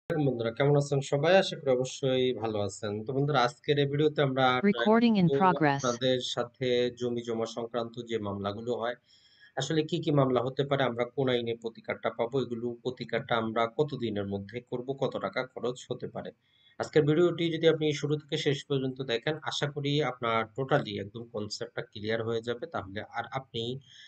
বন্ধুরা কেমন আছেন সবাই? আশা করি অবশ্যই ভালো আছেন। তো বন্ধুরা আজকের এই ভিডিওতে আমরা ট্রাই Recording in করব progress. আপনাদের সাথে জমি জমা সংক্রান্ত যে মামলাগুলো হয়, আসলে কি, কি মামলা হতে পারে? আমরা কোন আইনে প্রতিকারটা পাবো? এগুলো প্রতিকারটা আমরা কতদিনের মধ্যে করব? কত টাকা খরচ হতে পারে? আজকের ভিডিওটি যদি আপনি শুরু থেকে শেষ পর্যন্ত দেখেন, আশা করি আপনার টোটালি একদম কনসেপ্টটা ক্লিয়ার হয়ে যাবে। তাহলে আর আপনি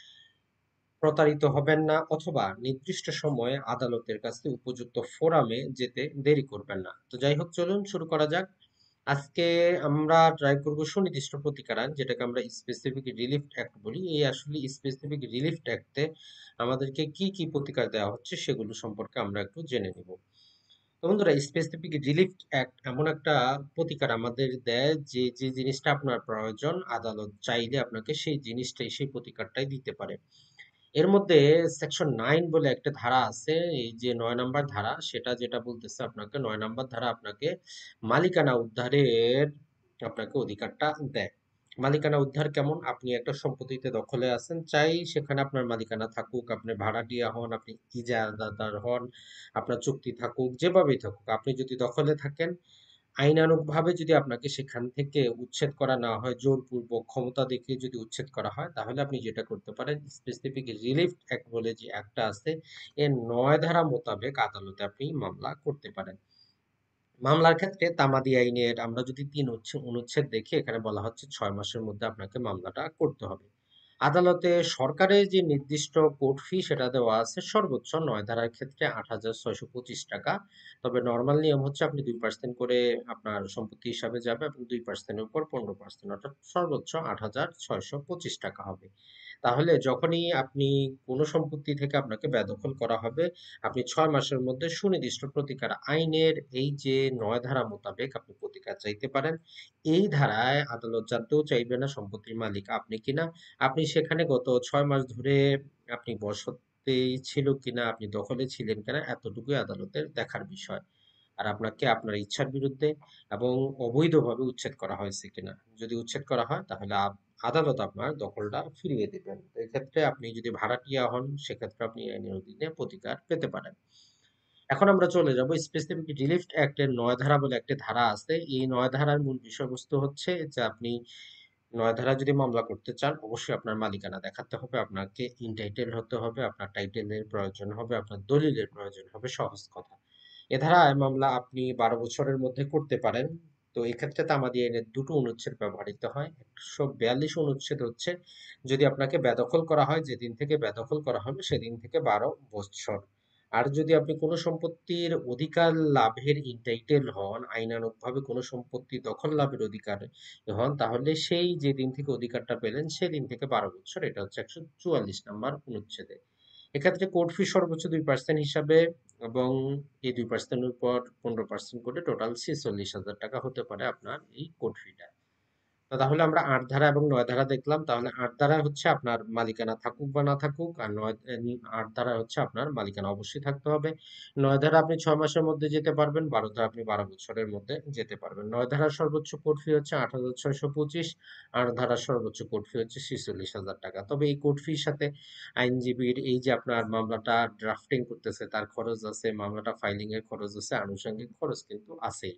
প্রতারিত হবেন না অথবা নির্দিষ্ট সময়ে আদালতের কাছে উপযুক্ত ফোরামে যেতে দেরি করবেন না। তো যাই হোক চলুন শুরু করা যাক। আজকে আমরা ট্রাই করব সুনির্দিষ্ট প্রতিকার আইন, যেটাকে আমরা স্পেসিফিক রিলিফ অ্যাক্ট বলি। এই আসলে স্পেসিফিক রিলিফ অ্যাক্টে আমাদেরকে কি কি প্রতিকার দেওয়া হচ্ছে সেগুলো সম্পর্কে আমরা একটু জেনে নিব। তো বন্ধুরা, স্পেসিফিক রিলিফ অ্যাক্ট এমন একটা প্রতিকার আমাদের দেয় যে যে জিনিসটা আপনার প্রয়োজন আদালত চাইলে আপনাকে সেই জিনিসটাই সেই প্রতিকারটাই দিতে পারে। এর মধ্যে সেকশন 9 বলে একটা ধারা আছে। এই যে 9 নাম্বার ধারা, সেটা যেটা বলতেছে আপনাকে, 9 নাম্বার ধারা আপনাকে মালিকানা উদ্ধারের আপনাকে অধিকারটা দেয়। মালিকানা উদ্ধার কেমন? আপনি একটা সম্পত্তিতে দখলে আছেন, চাই সেখানে আপনার মালিকানা থাকুক, আপনি ভাড়াটিয়া হন, আপনি ইজারাদার হন, আপনার চুক্তি থাকুক, যেভাবেই থাকুক, আপনি যদি দখলে থাকেন, আইনানুগভাবে যদি আপনাকে সেখান থেকে উচ্ছেদ করা না হয়, জোরপূর্বক ক্ষমতা দেখিয়ে যদি উচ্ছেদ করা হয়, তাহলে আপনি যেটা করতে পারেন, স্পেসিফিক রিলিফ অ্যাক্ট বলে যে একটা আছে, এর 9 ধারা মোতাবেক আদালতে আপনি মামলা করতে পারেন। মামলার ক্ষেত্রে তামাদি আইনের আমরা যদি অনুচ্ছেদ দেখি, এখানে বলা হচ্ছে 6 মাসের মধ্যে আপনাকে মামলাটা করতে হবে। আদালতে সরকারের যে নির্দিষ্ট কোর্ট ফি সেটা দেওয়া আছে সর্বোচ্চ 9 ধারার ক্ষেত্রে ৮,৬২৫ টাকা। তবে নর্মাল নিয়ম হচ্ছে আপনি 2% করে আপনার সম্পত্তি হিসাবে যাবে এবং 2%-এর উপর 15%, অর্থাৎ সর্বোচ্চ ৮,৬২৫ টাকা হবে। তাহলে যখনই আপনি কোনো সম্পত্তি থেকে আপনাকে বেদখল করা হবে, আপনি 6 মাসের মধ্যে সুনির্দিষ্ট প্রতিকার আইনের এই যে 9 ধারা মোতাবেক আপনি প্রতিকার চাইতে পারেন। এই ধারায় আদালত জানতেও চাইবে না সম্পত্তির মালিক আপনি কিনা, আপনি সেখানে গত 6 মাস ধরে আপনি বসতি ছিল কিনা, আপনি দখলে ছিলেন কিনা, এতটুকুই আদালতের দেখার বিষয়। আর আপনাকে আপনার ইচ্ছার বিরুদ্ধে এবং অবৈধভাবে উচ্ছেদ করা হয়েছে কিনা। যদি উচ্ছেদ করা হয় তাহলে আদালত আপনার দখলটা ফিরিয়ে দিবেন। তো এক্ষেত্রে আপনি যদি ভাড়াটিয়া হন, সেক্ষেত্রে আপনি আইনের অধীনে প্রতিকার পেতে পারেন। এখন আমরা চলে যাব স্পেসিফিক রিলিফ অ্যাক্টের 9 ধারা বলে একটা ধারা আছে। এই 9 ধারার মূল বিষয়বস্তু হচ্ছে যে আপনি 9 ধারা যদি মামলা করতে চান, অবশ্যই আপনার মালিকানা দেখাতে হবে, আপনাকে ইনটাইটেল হতে হবে, আপনার টাইটেলের প্রয়োজন হবে, আপনার দলিলের প্রয়োজন হবে, সহজ কথা। এ ধারায় মামলা আপনি 12 বছরের মধ্যে করতে পারেন। তো এক্ষেত্রে তামাদি আইনের দুটো অনুচ্ছেদ ব্যবহৃত হয়। 142 অনুচ্ছেদ হচ্ছে যদি আপনাকে বেদখল করা হয়, যেদিন থেকে বেদখল করা হবে সেদিন থেকে 12 বছর। আর যদি আপনি কোনো সম্পত্তির অধিকার লাভের ইনটাইটেল হন, আইনানুগভাবে কোনো সম্পত্তি দখল লাভের অধিকার হন, তাহলে সেই যেদিন থেকে অধিকারটা পেলেন সেদিন থেকে 12 বছর। এটা হচ্ছে 144 নাম্বার অনুচ্ছেদে। এক্ষেত্রে কোর্ট ফি সর্বোচ্চ 2% হিসাবে এবং এই 2%-এর উপর 15% করে টোটাল 46,000 টাকা হতে পারে আপনার এই কোর্ট ফিটা। তো তাহলে আমরা 8 ধারা এবং 9 ধারা দেখলাম। তাহলে 8 ধারা হচ্ছে আপনার মালিকানা থাকুক বা না থাকুক, আর 8 ধারা হচ্ছে আপনার মালিকানা অবশ্যই থাকতে হবে। 9 ধারা আপনি 6 মাসের মধ্যে যেতে পারবেন, 12 ধারা আপনি 12 বছরের মধ্যে যেতে পারবেন। 9 ধারার সর্বোচ্চ কোর্ট ফি হচ্ছে 8,625, 8 ধারার সর্বোচ্চ কোর্ট ফি হচ্ছে 46,000 টাকা। তবে এই কোর্ট ফির সাথে আইনজীবীর এই যে আপনার মামলাটা ড্রাফটিং করতেছে তার খরচ আছে, মামলাটা ফাইলিং এর খরচ আছে, আনুষঙ্গিক খরচ কিন্তু আছেই।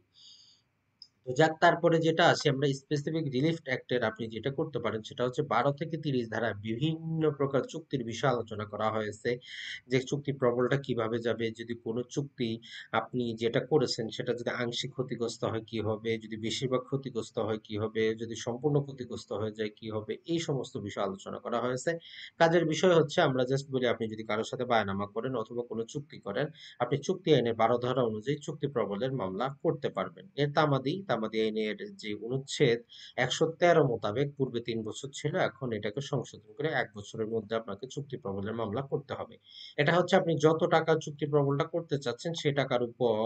তো যাক, তারপরে যেটা আসে, আমরা স্পেসিফিক রিলিফ অ্যাক্টের আপনি যেটা করতে পারেন সেটা হচ্ছে 12 থেকে 30 ধারায় বিভিন্ন প্রকার চুক্তির বিষয়ে আলোচনা করা হয়েছে। যে চুক্তি প্রবলটা কিভাবে যাবে, যদি কোনো চুক্তি আপনি যেটা করেছেন সেটা যদি আংশিক ক্ষতিগ্রস্ত হয় কি হবে, যদি বেশিরভাগ ক্ষতিগ্রস্ত হয় কি হবে, যদি সম্পূর্ণ ক্ষতিগ্রস্ত হয়ে যায় কি হবে, এই সমস্ত বিষয় আলোচনা করা হয়েছে। কাজের বিষয় হচ্ছে আমরা জাস্ট বলি, আপনি যদি কারোর সাথে বায়নামা করেন অথবা কোনো চুক্তি করেন, আপনি চুক্তি আইনের 12 ধারা অনুযায়ী চুক্তি প্রবলের মামলা করতে পারবেন। এর তামাদি আইনের যে অনুচ্ছেদ 113 মোতাবেক পূর্বে 3 বছর ছিল, এখন এটাকে সংশোধন করে 1 বছরের মধ্যে আপনাকে চুক্তি প্রবলের মামলা করতে হবে। এটা হচ্ছে আপনি যত টাকা চুক্তি প্রবলটা করতে চাচ্ছেন সে টাকার উপর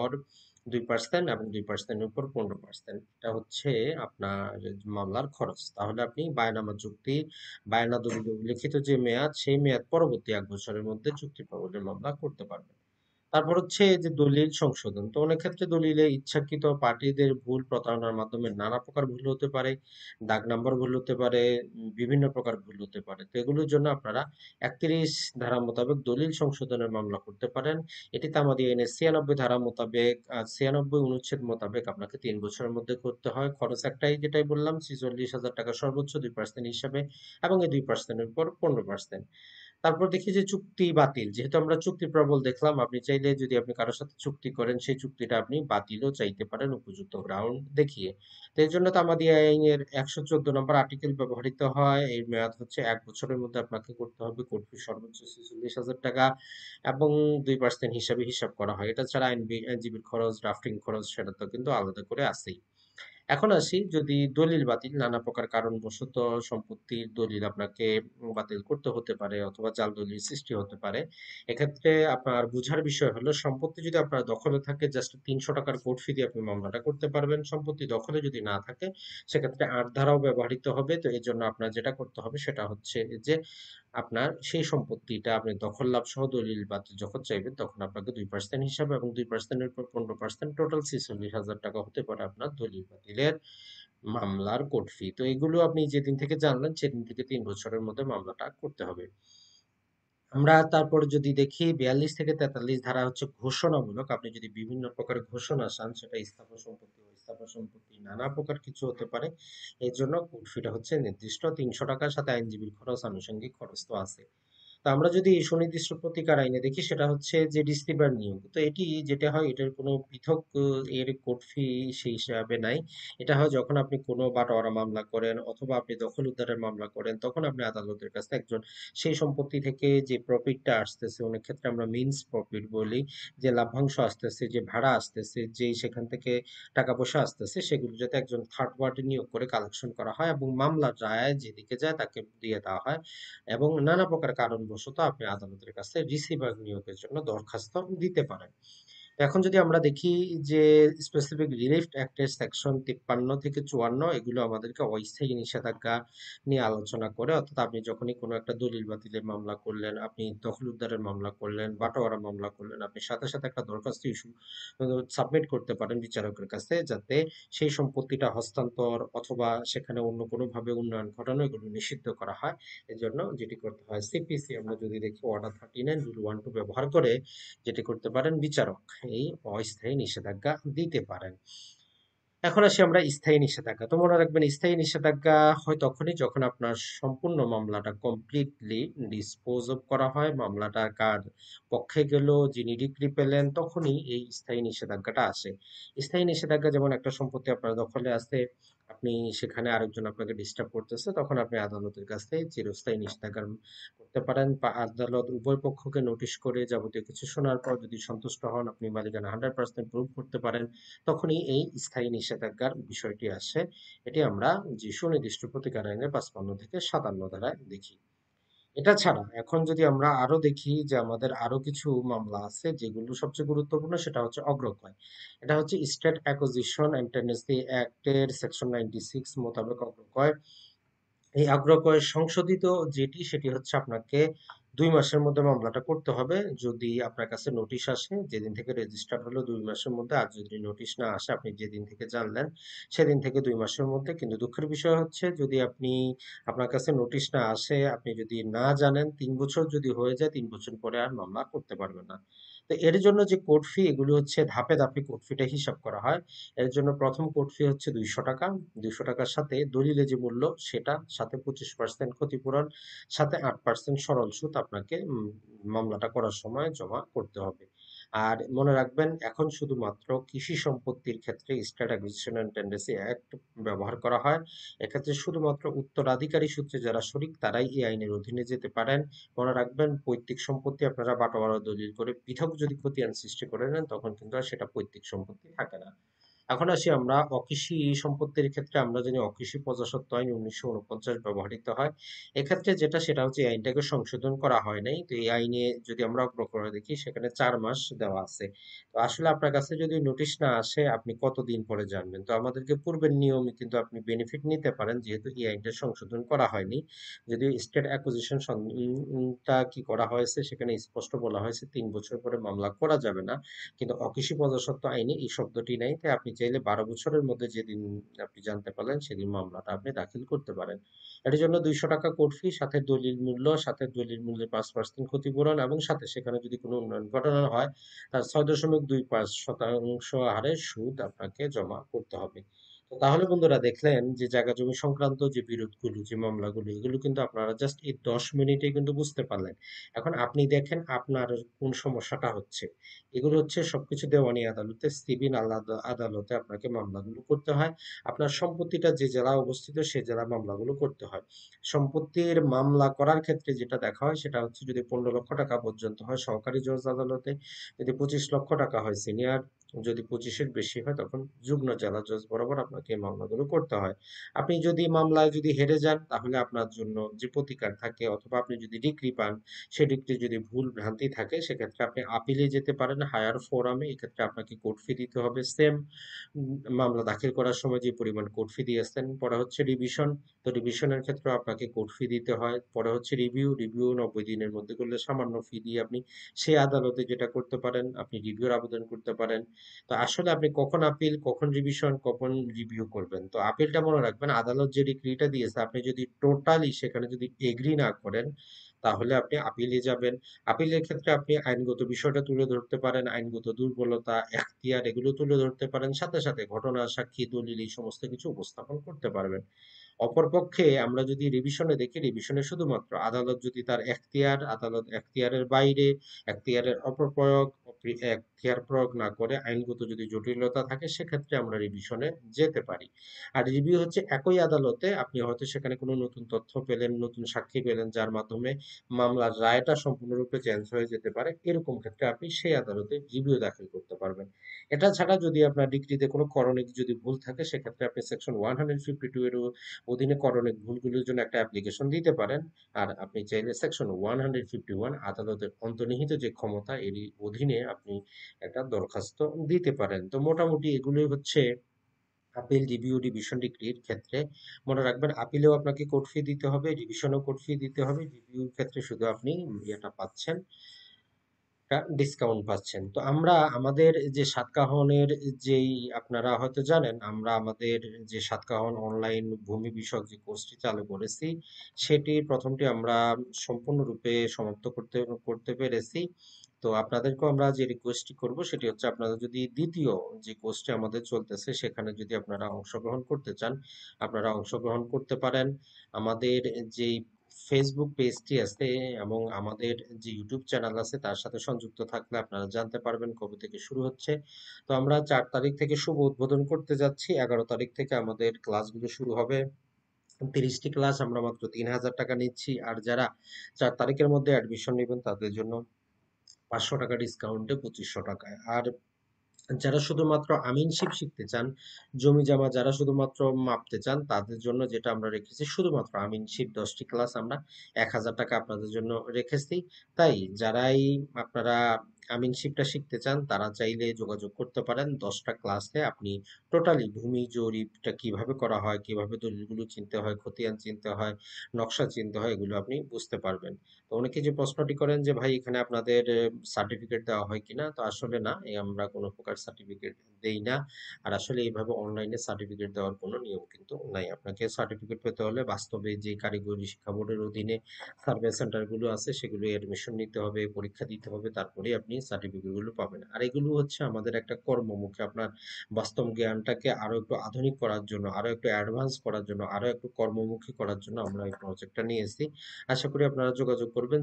2% এবং 2%-এর উপর 15%, এটা হচ্ছে আপনার মামলার খরচ। তাহলে আপনি বায়নামা চুক্তি, বায়না দলিল লিখিত যে মেয়াদ, সেই মেয়াদ পরবর্তী 1 বছরের মধ্যে চুক্তি প্রবলের মামলা করতে পারবেন। তারপর হচ্ছে যে দলিল সংশোধন। তো অনেক ক্ষেত্রে দলিলে ইচ্ছাকৃত পার্টিদের ভুল প্রতারণার মাধ্যমে নানা প্রকার ভুল হতে পারে। দাগ নাম্বার ভুল হতে পারে, বিভিন্ন প্রকার ভুল হতে পারে। তো এগুলোর জন্য আপনারা ৩১ ধারা মোতাবেক দলিল সংশোধনের মামলা করতে পারেন। এটি তামাদি আইনের ৯৬ ধারা মোতাবেক ৯৬ অনুচ্ছেদ মোতাবেক আপনাকে ৩ বছরের মধ্যে করতে হয়। খরচ একটাই, যেটাই বললাম, ৪৬,০০০ টাকা সর্বোচ্চ ২% হিসাবে, এবং এই ২% এর উপর ১৫%। তারপর দেখি যে চুক্তি বাতিল। যেহেতু আমরা চুক্তি প্রবল দেখলাম, আপনি চাইলে যদি আপনি কারো সাথে চুক্তি করেন, সেই চুক্তিটা আপনি বাতিলও চাইতে পারেন উপযুক্ত গ্রাউন্ড দেখিয়ে। তো এর জন্য তামাদি আইনের ১১৪ নম্বর আর্টিকেল ব্যবহৃত হয়। এর মেয়াদ হচ্ছে ১ বছরের মধ্যে আপনাকে করতে হবে। কোর্ট ফি সর্বোচ্চ ৪৬,০০০ টাকা, এবং ২% হিসাবে হিসাব করা হয়। এটা ছাড়া আইনজীবীর খরচ, ড্রাফটিং খরচ, সেটা তো কিন্তু আলাদা করে আছেই। এখন আসি, যদি দলিল বাতিল নানা প্রকার কারণবশত সম্পত্তির দলিল আপনাকে বাতিল করতে হতে পারে, অথবা জাল দলিল সৃষ্টি হতে পারে। এক্ষেত্রে আপনার বুঝার বিষয় হলো, সম্পত্তি যদি আপনার দখলে থাকে, জাস্ট ৩০০ টাকার কোর্ট ফি দিয়ে আপনি মামলাটা করতে পারবেন। সম্পত্তি দখলে যদি না থাকে, সেক্ষেত্রে ৮ ধারাও ব্যবহৃত হবে। তো এই জন্য আপনার যেটা করতে হবে সেটা হচ্ছে যে আপনার সেই সম্পত্তিটা আপনি দখল লাভ সহ দলিল বাতিল যখন চাইবেন, তখন আপনাকে ২% হিসাবে, এবং ২% এর উপর ১৫%, টোটাল ৪৬,০০০ টাকা হতে পারে আপনার দলিল বাতিলের মামলার কোর্ট ফি। তো এগুলো আপনি যেদিন থেকে জানলেন, সেদিন থেকে ৩ বছরের মধ্যে মামলাটা করতে হবে। আমরা তারপর যদি দেখি ৪২ থেকে ৪৩ ধারা হচ্ছে ঘোষণামূলক। আপনি যদি বিভিন্ন প্রকার ঘোষণা চান, সেটা স্থাবর সম্পত্তি ও স্থাবর সম্পত্তি নানা প্রকার কিছু হতে পারে। এর জন্য কোর্ট ফিটা হচ্ছে নির্দিষ্ট ৩০০ টাকার সাথে আইনজীবীর খরচ, আনুষঙ্গিক খরচ তো আছে। তো আমরা যদি সুনির্দিষ্ট প্রতিকার আইনে দেখি, সেটা হচ্ছে যে রিসিভার নিয়োগ। তো এটি যেটা হয়, এটার কোনো পৃথক এর কোর্ট ফি সেই হিসাবে নাই। এটা হয় যখন আপনি কোনো বাটোয়ারা মামলা করেন, অথবা আপনি দখল উদ্ধারের মামলা করেন, তখন আপনি আদালতের কাছে একজন সেই সম্পত্তি থেকে যে প্রফিটটা আসতেছে, অনেক ক্ষেত্রে আমরা মিনস প্রফিট বলি, যে লাভ্যাংশ আসতেছে, যে ভাড়া আসতেছে, যে সেখান থেকে টাকা পয়সা আসতেছে, সেগুলো যাতে একজন থার্ড পার্টি নিয়োগ করে কালেকশন করা হয়, এবং মামলা যায় যেদিকে যায় তাকে দিয়ে দেওয়া হয়। এবং নানা প্রকার কারণবশত আপনি আদালতের কাছে রিসিভার নিয়োগের জন্য দরখাস্ত দিতে পারেন। এখন যদি আমরা দেখি যে স্পেসিফিক রিলিফ অ্যাক্টের সেকশন ৫৩ থেকে ৫৪, এগুলো আমাদেরকে অস্থায়ী নিষেধাজ্ঞা নিয়ে আলোচনা করে। অর্থাৎ আপনি যখনই কোনো একটা দলিল বাতিলের মামলা করলেন, আপনি দখল উদ্ধারের মামলা করলেন, বাটোয়ারা মামলা করলেন, আপনি সাথে সাথে একটা দরখাস্ত সাবমিট করতে পারেন বিচারকের কাছে, যাতে সেই সম্পত্তিটা হস্তান্তর অথবা সেখানে অন্য কোনোভাবে উন্নয়ন ঘটানো, এগুলো নিষিদ্ধ করা হয়। এজন্য যেটি করতে হয়, সিপিসি আমরা যদি দেখি, অর্ডার 39 রুল 1 ব্যবহার করে যেটি করতে পারেন, বিচারক এই অস্থায়ী নিষেধাজ্ঞা দিতে পারেন। এখন আসি আমরা স্থায়ী নিষেধাজ্ঞা। তো মনে রাখবেন, স্থায়ী নিষেধাজ্ঞা হয় তখনই যখন আপনার সম্পূর্ণ মামলাটা কমপ্লিটলি ডিসপোজ অফ করা হয়, মামলাটা কার পক্ষে গেল, যিনি ডিক্রি পেলেন, তখনই এই স্থায়ী নিষেধাজ্ঞাটা আসে। স্থায়ী নিষেধাজ্ঞা যেমন, একটা সম্পত্তি আপনার দখলে আছে, আপনি সেখানে আরেকজন আপনাকে ডিস্টার্ব করতেছে, তখন আপনি আদালতের কাছে চিরস্থায়ী নিষেধাজ্ঞা করতে পারেন। বা আদালত উভয় পক্ষকে নোটিশ করে যাবতীয় কিছু শোনার পর যদি সন্তুষ্ট হন, আপনি মালিকানা 100% প্রুভ করতে পারেন, তখনই এই স্থায়ী নিষেধাজ্ঞার বিষয়টি আসে। এটি আমরা যে সুনির্দিষ্ট প্রতিকার আইনের ৫৫ থেকে ৫৭ ধারায় দেখি। এটা ছাড়া এখন যদি আমরা আরো দেখি, যে আমাদের আরো কিছু মামলা আছে যেগুলো সবচেয়ে গুরুত্বপূর্ণ, সেটা হচ্ছে অগ্রক্রয়। এটা হচ্ছে স্টেট অ্যাকুইজিশন অ্যান্ড টেন্ডান্সি অ্যাক্টের সেকশন 96 মোতাবেক অগ্রক্রয়। এই অগ্রক্রয়ের সংশোধিত যেটি, সেটি হচ্ছে আপনাকে ২ মাসের মধ্যে মামলাটা করতে হবে। যদি আপনার কাছে নোটিশ আসে, যেদিন থেকে রেজিস্টার হলো ২ মাসের মধ্যে, আর যদি নোটিশ না আসে, আপনি যেদিন থেকে জানলেন সেদিন থেকে ২ মাসের মধ্যে। কিন্তু দুঃখের বিষয় হচ্ছে, যদি আপনার কাছে নোটিশ না আসে, আপনি যদি না জানেন, ৩ বছর যদি হয়ে যায়, ৩ বছর পরে আর মামলা করতে পারবেন না। তো এর জন্য যে কোর্ট ফি, এগুলো হচ্ছে ধাপে ধাপে কোর্ট ফিটা হিসাব করা হয়। এর জন্য প্রথম কোর্ট ফি হচ্ছে ২০০ টাকা। ২০০ টাকার সাথে দলিলে যে মূল্য, সেটা সাথে ২৫% ক্ষতিপূরণ, সাথে ৮% সরল সুদ আপনাকে মামলাটা করার সময় জমা করতে হবে। আর মনে রাখবেন, এখন শুধুমাত্র কৃষি সম্পত্তির ক্ষেত্রে state acquisition and tenancy act ব্যবহার করা হয়। এক্ষেত্রে শুধুমাত্র উত্তরাধিকারী সূত্রে যারা শরিক, তারাই এই আইনের অধীনে যেতে পারেন। মনে রাখবেন, পৈতৃক সম্পত্তি আপনারা বাটোয়ারা দলিল করে পৃথক যদি খতিয়ান সৃষ্টি করে নেন, তখন কিন্তু আর সেটা পৈতৃক সম্পত্তি থাকে না। এখন আসি আমরা অকৃষি সম্পত্তির ক্ষেত্রে আমরা জানি অকৃষি প্রজাস্বত্ব আইন 1949 ব্যবহৃত হয়। এক্ষেত্রে যেটা সেটা হচ্ছে এই আইনটাকে সংশোধন করা হয় নাই। তো এই আইনে যদি আমরা অগ্র করে দেখি সেখানে 4 মাস দেওয়া আছে। তো আসলে আপনার কাছে যদি নোটিশ না আসে আপনি কতদিন পরে জানবেন? তো আমাদেরকে পূর্বের নিয়মে কিন্তু আপনি বেনিফিট নিতে পারেন যেহেতু এই আইনটা সংশোধন করা হয়নি। যদিও স্টেট অ্যাকুইজিশন টা কি করা হয়েছে সেখানে স্পষ্ট বলা হয়েছে 3 বছর পরে মামলা করা যাবে না। কিন্তু অকৃষি প্রজাস্বত্ব আইনে এই শব্দটি নাই, তাই আপনি চাইলে 12 বছরের মধ্যে যেদিন আপনি জানতে পারলেন সেদিন মামলাটা আপনি দাখিল করতে পারেন। এটার জন্য 200 টাকা কোর্ট ফি, সাথে দলিল মূল্য, সাথে দলিল মূল্যের 5% ক্ষতিপূরণ এবং সাথে সেখানে যদি কোনো উন্নয়ন ঘটনা হয় তার 6.25% হারে সুদ আপনাকে জমা করতে হবে। তো তাহলে বন্ধুরা দেখলেন যে জায়গা জমি সংক্রান্ত যে বিরোধগুলো যে মামলাগুলো এগুলো কিন্তু আপনারা জাস্ট এই 10 মিনিটে কিন্তু বুঝতে পারলেন। এখন আপনি দেখেন আপনার কোন সমস্যাটা হচ্ছে। এগুলো হচ্ছে সবকিছু দেওয়ানি আদালতে, সিভিল আদালতে আপনাকে মামলাগুলো করতে হয়। আপনার সম্পত্তিটা যে জেলায় অবস্থিত সে জেলায় মামলাগুলো করতে হয়। সম্পত্তির মামলা করার ক্ষেত্রে যেটা দেখা হয় সেটা হচ্ছে যদি 15 লক্ষ টাকা পর্যন্ত হয় সহকারী জজ আদালতে, যদি 25 লক্ষ টাকা হয় সিনিয়র, যদি 25-এর বেশি হয় তখন যুগ্ম জেলা জজ বরাবর আপনাকে এই মামলাগুলো করতে হয়। আপনি যদি মামলায় যদি হেরে যান তাহলে আপনার জন্য যে প্রতিকার থাকে অথবা আপনি যদি ডিক্রি পান সেদিকটি যদি ভুল ভ্রান্তি থাকে সেক্ষেত্রে আপনি আপিলে যেতে পারেন হায়ার ফোরামে। এক্ষেত্রে আপনাকে কোর্ট ফি দিতে হবে সেম মামলা দাখিল করার সময় যে পরিমাণ কোর্ট ফি দিয়েছেন। পরে হচ্ছে রিভিশন, তো রিভিশনের ক্ষেত্রে আপনাকে কোর্ট ফি দিতে হয়। পরে হচ্ছে রিভিউ, রিভিউ 90 দিনের মধ্যে করলে সামান্য ফি দিয়ে আপনি সেই আদালতে যেটা করতে পারেন আপনি রিভিউর আবেদন করতে পারেন। তো আসলে আপনি কখন আপিল, কখন রিভিশন, কখন রিভিউ করবেন, তো আপিলটা মনে রাখবেন আদালত যে ডিক্রিটা দিয়েছে আপনি যদি টোটালি সেখানে যদি এগ্রি না করেন তাহলে আপনি আপিলে যাবেন। আপিলের ক্ষেত্রে আপনি আইনগত বিষয়টা তুলে ধরতে পারেন, আইনগত দুর্বলতা, এখতিয়ার এগুলো তুলে ধরতে পারেন, সাথে সাথে ঘটনা, সাক্ষী, দলিল এই সমস্ত কিছু উপস্থাপন করতে পারবেন। অপরপক্ষে আমরা যদি রিভিশনে দেখি, রিভিশনে শুধুমাত্র আদালত যদি তার এখতিয়ার, আদালত এখতিয়ারের বাইরে, এখতিয়ারের অপপ্রয়োগ, এখতিয়ার প্রয়োগ না করে আইনগত যদি জটিলতা থাকে সেক্ষেত্রে আমরা রিভিশনে যেতে পারি। আর রিভিউ হচ্ছে একই আদালতে আপনি হয়তো সেখানে কোনো নতুন তথ্য পেলেন, নতুন সাক্ষী পেলেন যার মাধ্যমে মামলার রায়টা সম্পূর্ণরূপে চেঞ্জ হয়ে যেতে পারে। এরকম ক্ষেত্রে আপনি সেই আদালতে রিভিউ দাখিল করতে পারবেন। এটা ছাড়া যদি আপনার ডিক্রিতে কোনো করণিক যদি ভুল থাকে সেক্ষেত্রে আপনি সেকশন 152 এর অধীনে করণিক ভুলগুলির জন্য একটা অ্যাপ্লিকেশন দিতে পারেন। আর আপনি চাইলে সেকশন 151 আদালতের অন্তর্নিহিত যে ক্ষমতা এরই অধীনে আপনি একটা দরখাস্ত দিতে পারেন। তো মোটামুটি এগুলোই হচ্ছে আপিল, রিভিউ, রিভিশন ডিক্রির ক্ষেত্রে। মনে রাখবেন আপিলেও আপনাকে কোর্ট ফি দিতে হবে, রিভিশনেও কোর্ট ফি দিতে হবে, রিভিউর ক্ষেত্রে শুধু আপনি ইয়েটা পাচ্ছেন, একটা ডিসকাউন্ট পাচ্ছেন। তো আমরা আমাদের যে সাতকাহনের যেই আপনারা হয়তো জানেন আমরা আমাদের যে সাতকাহন অনলাইন ভূমি বিষয়ক যে কোর্সটি চালু করেছি সেটির প্রথমটি আমরা সম্পূর্ণরূপে সমাপ্ত করতে করতে পেরেছি। তো আপনাদেরকেও আমরা যে রিকোয়েস্টটি করব সেটি হচ্ছে আপনারা যদি দ্বিতীয় যে কোর্সটি আমাদের চলতেছে সেখানে যদি আপনারা অংশগ্রহণ করতে চান আপনারা অংশগ্রহণ করতে পারেন। আমাদের যেই ফেসবুক পেজটি আছে এবং আমাদের যে ইউটিউব চ্যানেল আছে তার সাথে সংযুক্ত থাকলে আপনারা জানতে পারবেন কবে থেকে শুরু হচ্ছে। তো আমরা 4 তারিখ থেকে শুভ উদ্বোধন করতে যাচ্ছি, 11 তারিখ থেকে আমাদের ক্লাসগুলো শুরু হবে। 30টি ক্লাস আমরা মাত্র 3000 টাকা নিচ্ছি। আর যারা 4 তারিখের মধ্যে অ্যাডমিশন নেবেন তাদের জন্য 500 টাকা ডিসকাউন্টে 2500 টাকায়। আর যারা শুধুমাত্র আমিনশিপ শিখতে চান, জমি জমা যারা শুধুমাত্র মাপতে চান তাদের জন্য যেটা আমরা রেখেছি শুধুমাত্র আমিনশিপ 10টি ক্লাস আমরা 1000 টাকা আপনাদের জন্য রেখেছি। তাই যারাই আপনারা আমিনশিপটা শিখতে চান তারা চাইলে যোগাযোগ করতে পারেন। 10টা ক্লাসে আপনি টোটালি ভূমি জরিপটা কিভাবে করা হয়, কিভাবে দলিলগুলো চিনতে হয়, খতিয়ান চিনতে হয়, নকশা চিনতে হয় এগুলো আপনি বুঝতে পারবেন। তো অনেকে যে প্রশ্নটি করেন যে ভাই এখানে আপনাদের সার্টিফিকেট দেওয়া হয় কিনা, তো আসলে না, আমরা কোনো প্রকার সার্টিফিকেট দেই না। আর আসলে এইভাবে অনলাইনে সার্টিফিকেট দেওয়ার কোনো নিয়ম কিন্তু নাই। আপনাকে সার্টিফিকেট পেতে হলে বাস্তবে যে কারিগরি শিক্ষা বোর্ডের অধীনে সার্ভে সেন্টারগুলো আছে সেগুলো এডমিশন নিতে হবে, পরীক্ষা দিতে হবে, তারপরেই আপনি সার্টিফিকেটগুলো পাবেন। আর এগুলো হচ্ছে আমাদের একটা কর্মমুখী আপনার বাস্তব জ্ঞানটাকে আরো একটু আধুনিক করার জন্য, আরো একটু অ্যাডভান্স করার জন্য, আরো একটু কর্মমুখী করার জন্য আমরা এই প্রজেক্টটা নিয়েছি। আশা করি আপনারা যোগাযোগ করবেন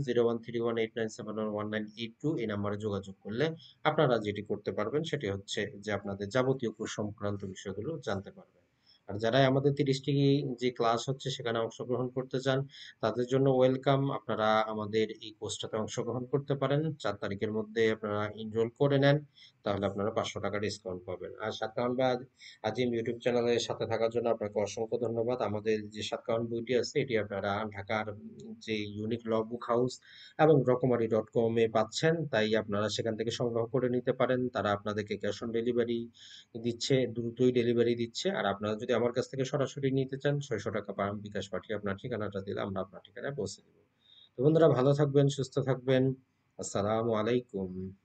013189711982 এই নাম্বারে যোগাযোগ করলে আপনারা যেটি করতে পারবেন সেটি হচ্ছে যে আপনাদের যাবতীয় সংক্রান্ত বিষয়গুলো জানতে পারবেন। আর আর যারাই আমাদের 30টি যে ক্লাস হচ্ছে সেখানে অংশগ্রহণ করতে চান, তাদের জন্য ওয়েলকাম। আপনারা আমাদের এই কোর্সটাতে অংশগ্রহণ করতে পারেন। ৪ তারিখের মধ্যে আপনারা এনরোল করে নেন। তাহলে আপনারা ৳৫০০ ডিসকাউন্ট পাবেন। আর সাতকাহন বা আজিম ইউটিউব চ্যানেলের সাথে থাকার জন্য আপনাকে অসংখ্য ধন্যবাদ। আমাদের যে সাতকাহন বইটি আছে এটি আপনারা ঢাকার যে ইউনিক ল বুক হাউস এবং রকমারি.com এ পাচ্ছেন। তাই আপনারা সেখান থেকে সংগ্রহ করে নিতে পারেন। তারা আপনাদেরকে ক্যাশ অন ডেলিভারি দিচ্ছে, দ্রুতই ডেলিভারি দিচ্ছে। আর আপনারা যদি আমার কাছ থেকে সরাসরি নিতে চান, ৳৬০০ বিকাশ পাঠিয়ে আপনার ঠিকানাটা দিলে আমরা আপনার ঠিকানায় পৌঁছে দেব। তো বন্ধুরা, ভালো থাকবেন, সুস্থ থাকবেন। আসসালামু আলাইকুম।